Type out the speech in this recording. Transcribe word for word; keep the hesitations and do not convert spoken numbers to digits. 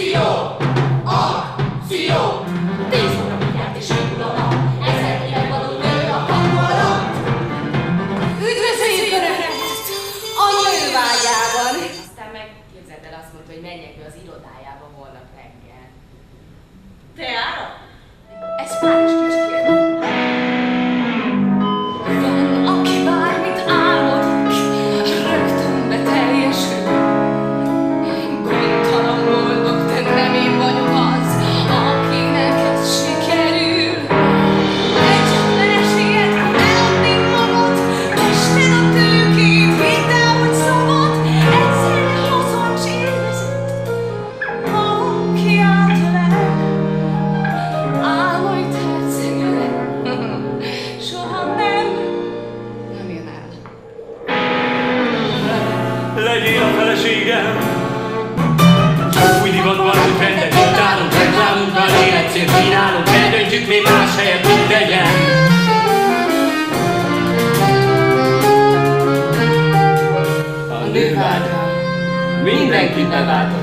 Akció! Akció! Tíz óra mindjárt és indul a nap. Ezer éven való nő a kapu alatt. Üdvözöljük Öröket! A nővágyában! Aztán meg képzeld el, azt mondta, hogy menjek be az irodájába holnap reggel. Teára? Ez már is kicsikért. Van, aki bármit álmodik, rögtön beteljesül. Gondtalan boldog, de nem én vagyok az, akinek ez sikerül. Egyetlen esélyed, eladni magad, tested a tőkét, hidd el, hogy szabad. Egyszerre hozol csillvezet, magunk kiállt veled. Álmai tetszőre, soha nem, nem jön el. Legyél a feleségem! Új divatban, hogy rendet utálunk, reklámunkkal életcélt kínálunk, eldöntjük, mi más helyet úgy legyen. A nővágyán mindenkit beváltott.